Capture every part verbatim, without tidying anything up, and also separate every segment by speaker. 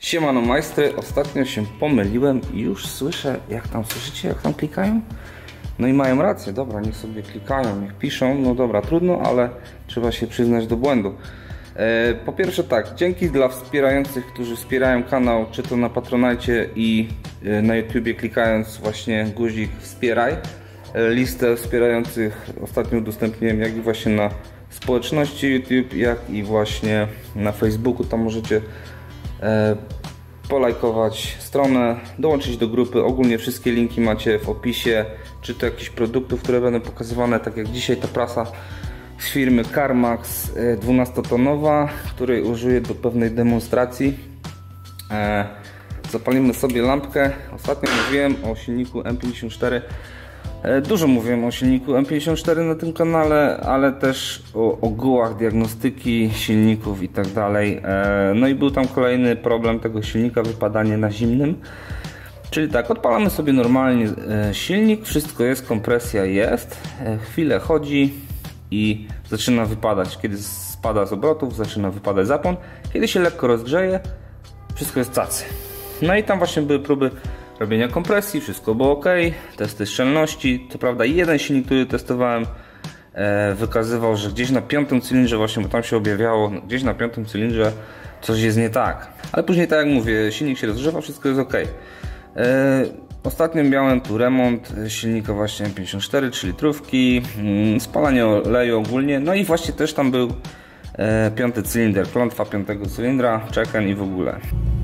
Speaker 1: Siemano majstry, ostatnio się pomyliłem i już słyszę, jak tam słyszycie, jak tam klikają? No i mają rację, dobra, niech sobie klikają, niech piszą, no dobra, trudno, ale trzeba się przyznać do błędu. E, po pierwsze tak, dzięki dla wspierających, którzy wspierają kanał, czy to na Patronite i e, na YouTubie, klikając właśnie guzik wspieraj. E, listę wspierających ostatnio udostępniłem, jak i właśnie na społeczności YouTube, jak i właśnie na Facebooku, tam możecie e, polajkować stronę, dołączyć do grupy. Ogólnie wszystkie linki macie w opisie, czy to jakichś produktów, które będą pokazywane, tak jak dzisiaj ta prasa z firmy Carmax dwunastotonowa, której użyję do pewnej demonstracji. E, zapalimy sobie lampkę. Ostatnio mówiłem o silniku M pięćdziesiąt cztery. E, dużo mówiłem o silniku M pięćdziesiąt cztery na tym kanale, ale też o ogółach diagnostyki silników i tak dalej. E, no i był tam kolejny problem tego silnika, wypadanie na zimnym. Czyli tak, odpalamy sobie normalnie e, silnik, wszystko jest, kompresja jest, e, chwilę chodzi i zaczyna wypadać. Kiedy spada z obrotów, zaczyna wypadać zapłon. Kiedy się lekko rozgrzeje, wszystko jest cacy. No i tam właśnie były próby robienia kompresji, wszystko było ok, testy szczelności. Co prawda jeden silnik, który testowałem, e, wykazywał, że gdzieś na piątym cylindrze właśnie, bo tam się objawiało, gdzieś na piątym cylindrze coś jest nie tak. Ale później, tak jak mówię, silnik się rozgrzewa, wszystko jest ok. E, Ostatnio miałem tu remont silnika właśnie M pięćdziesiąt cztery, trzy litrówki, spalanie oleju ogólnie, no i właśnie też tam był e, piąty cylinder, klątwa piątego cylindra, check-in i w ogóle.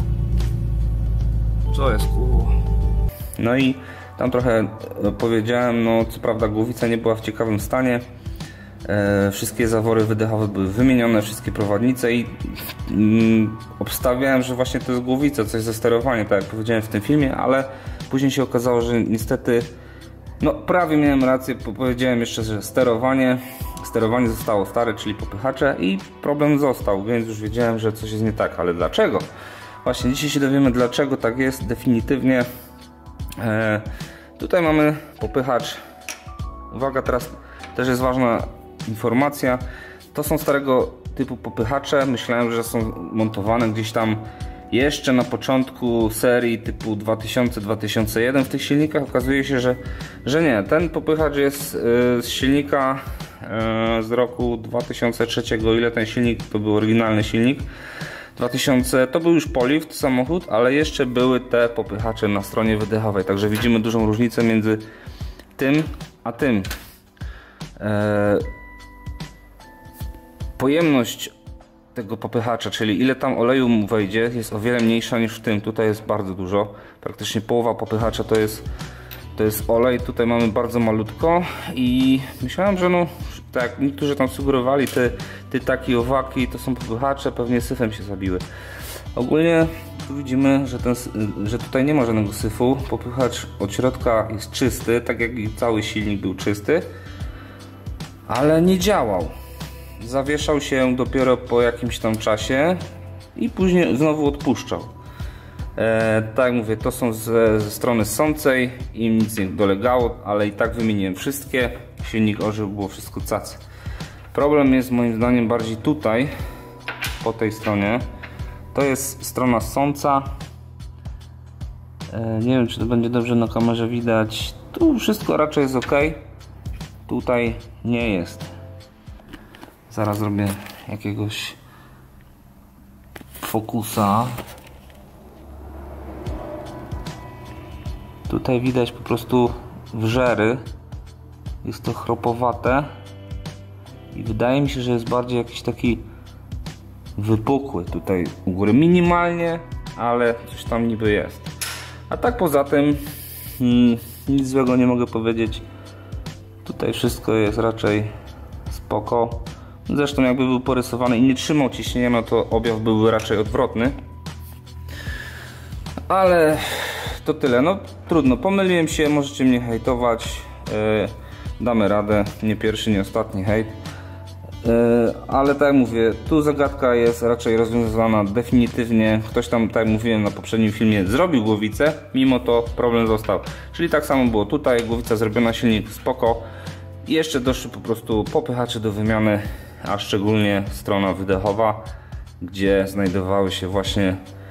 Speaker 1: Co jest ku? No i tam trochę powiedziałem, no co prawda głowica nie była w ciekawym stanie, e, wszystkie zawory wydechowe były wymienione, wszystkie prowadnice i mm, obstawiałem, że właśnie to jest głowica, coś ze sterowaniem, tak jak powiedziałem w tym filmie, ale później się okazało, że niestety, no prawie miałem rację, powiedziałem jeszcze, że sterowanie, sterowanie zostało stare, czyli popychacze i problem został, więc już wiedziałem, że coś jest nie tak, ale dlaczego? Właśnie dzisiaj się dowiemy, dlaczego tak jest definitywnie. E, tutaj mamy popychacz, uwaga, teraz też jest ważna informacja, to są starego typu popychacze, myślałem, że są montowane gdzieś tam jeszcze na początku serii typu dwa tysiące do dwa tysiące jeden w tych silnikach. Okazuje się, że, że nie. Ten popychacz jest z silnika z roku dwa tysiące trzeciego. Ile ten silnik? To był oryginalny silnik. dwa tysiące, to był już Polift samochód, ale jeszcze były te popychacze na stronie wydechowej. Także widzimy dużą różnicę między tym a tym. Eee, pojemność tego popychacza, czyli ile tam oleju mu wejdzie, jest o wiele mniejsza niż w tym. Tutaj jest bardzo dużo, praktycznie połowa popychacza to jest, to jest olej. Tutaj mamy bardzo malutko i myślałem, że no, tak jak niektórzy tam sugerowali, te, te takie owaki to są popychacze, pewnie syfem się zabiły. Ogólnie tu widzimy, że, ten, że tutaj nie ma żadnego syfu. Popychacz od środka jest czysty, tak jak i cały silnik był czysty, ale nie działał. Zawieszał się dopiero po jakimś tam czasie i później znowu odpuszczał. E, tak jak mówię, to są ze, ze strony ssącej, im nic nie dolegało, ale i tak wymieniłem wszystkie. Silnik ożył, było wszystko cacy. Problem jest moim zdaniem bardziej tutaj, po tej stronie. To jest strona ssąca. E, nie wiem, czy to będzie dobrze na kamerze widać. Tu wszystko raczej jest ok. Tutaj nie jest. Zaraz zrobię jakiegoś fokusa. Tutaj widać po prostu wrzery. Jest to chropowate. I wydaje mi się, że jest bardziej jakiś taki wypukły tutaj u góry. Minimalnie, ale coś tam niby jest. A tak poza tym hmm, nic złego nie mogę powiedzieć. Tutaj wszystko jest raczej spoko. Zresztą jakby był porysowany i nie trzymał ciśnienia, no to objaw byłby raczej odwrotny. Ale to tyle, no trudno, pomyliłem się, możecie mnie hejtować, yy, damy radę, nie pierwszy, nie ostatni hejt. Yy, ale tak jak mówię, tu zagadka jest raczej rozwiązana definitywnie. Ktoś tam, tak jak mówiłem na poprzednim filmie, zrobił głowicę, mimo to problem został. Czyli tak samo było tutaj, głowica zrobiona, silnik spoko. I jeszcze doszły po prostu popychacze do wymiany, a szczególnie strona wydechowa, gdzie znajdowały się właśnie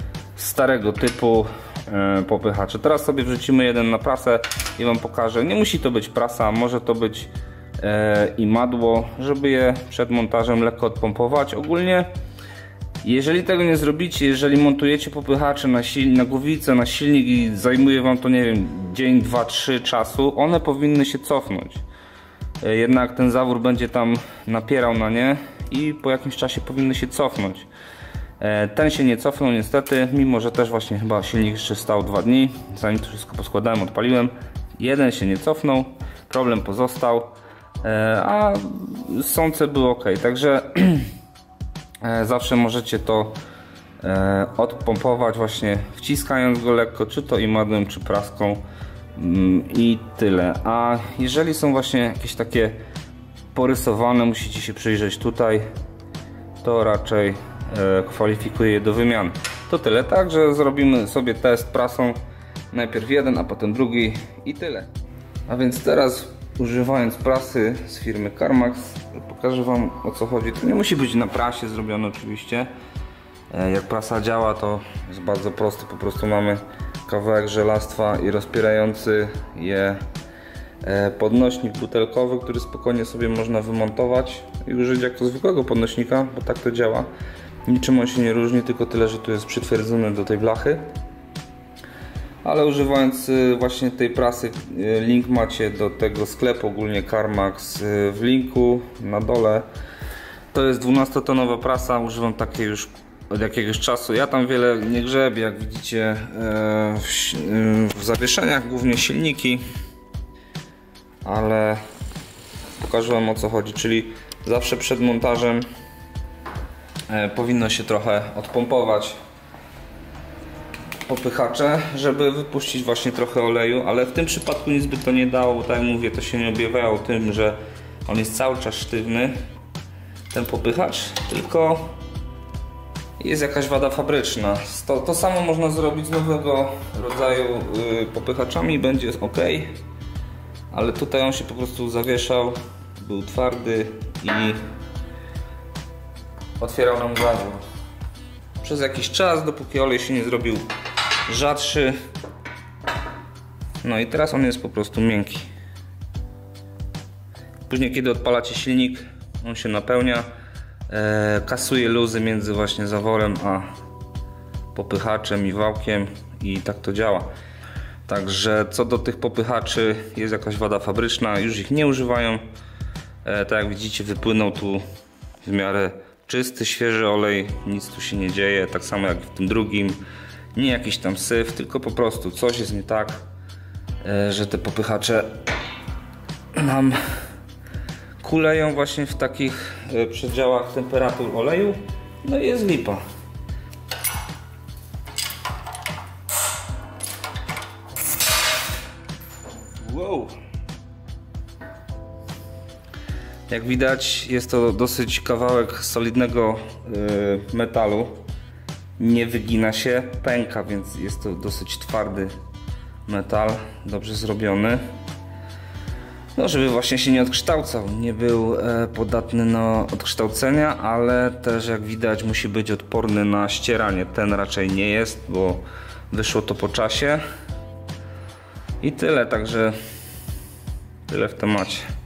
Speaker 1: starego typu popychacze. Teraz sobie wrzucimy jeden na prasę i Wam pokażę. Nie musi to być prasa, może to być i madło, żeby je przed montażem lekko odpompować. Ogólnie jeżeli tego nie zrobicie, jeżeli montujecie popychacze na, sil na głowicę, na silnik i zajmuje Wam to, nie wiem, dzień, dwa, trzy czasu, one powinny się cofnąć. Jednak ten zawór będzie tam napierał na nie i po jakimś czasie powinny się cofnąć. Ten się nie cofnął niestety, mimo że też właśnie chyba silnik jeszcze stał dwa dni, zanim to wszystko poskładałem, odpaliłem. Jeden się nie cofnął, problem pozostał, a sące było ok, także zawsze możecie to odpompować właśnie wciskając go lekko, czy to imadłem, czy praską i tyle. A jeżeli są właśnie jakieś takie porysowane, musicie się przyjrzeć tutaj, to raczej kwalifikuje je do wymiany. To tyle, także zrobimy sobie test prasą, najpierw jeden, a potem drugi i tyle. A więc teraz, używając prasy z firmy Karmax, pokażę Wam, o co chodzi. To nie musi być na prasie zrobione oczywiście. Jak prasa działa, to jest bardzo proste, po prostu mamy kawałek żelastwa i rozpierający je podnośnik butelkowy, który spokojnie sobie można wymontować i użyć jako zwykłego podnośnika, bo tak to działa. Niczym on się nie różni, tylko tyle, że tu jest przytwierdzony do tej blachy. Ale używając właśnie tej prasy, link macie do tego sklepu, ogólnie Karmax w linku na dole. To jest dwunastotonowa prasa, używam takiej już od jakiegoś czasu. Ja tam wiele nie grzebię, jak widzicie w zawieszeniach, głównie silniki. Ale pokażę Wam, o co chodzi, czyli zawsze przed montażem powinno się trochę odpompować popychacze, żeby wypuścić właśnie trochę oleju, ale w tym przypadku nic by to nie dało, bo tak jak mówię, to się nie objawiało tym, że on jest cały czas sztywny, ten popychacz, tylko jest jakaś wada fabryczna. To, to samo można zrobić z nowego rodzaju yy, popychaczami, będzie ok, ale tutaj on się po prostu zawieszał, był twardy i otwierał nam zawór przez jakiś czas, dopóki olej się nie zrobił rzadszy. No i teraz on jest po prostu miękki. Później, kiedy odpalacie silnik, on się napełnia, e, kasuje luzy między właśnie zaworem a popychaczem i wałkiem i tak to działa. Także co do tych popychaczy, jest jakaś wada fabryczna, już ich nie używają. E, tak jak widzicie, wypłynął tu w miarę czysty, świeży olej, nic tu się nie dzieje, tak samo jak w tym drugim. Nie jakiś tam syf, tylko po prostu coś jest nie tak, że te popychacze nam kuleją właśnie w takich przedziałach temperatur oleju, no i jest lipa. Wow. Jak widać, jest to dosyć kawałek solidnego yy, metalu. Nie wygina się, pęka, więc jest to dosyć twardy metal, dobrze zrobiony. No, żeby właśnie się nie odkształcał, nie był e, podatny na odkształcenia, ale też jak widać musi być odporny na ścieranie. Ten raczej nie jest, bo wyszło to po czasie. I tyle, także tyle w temacie.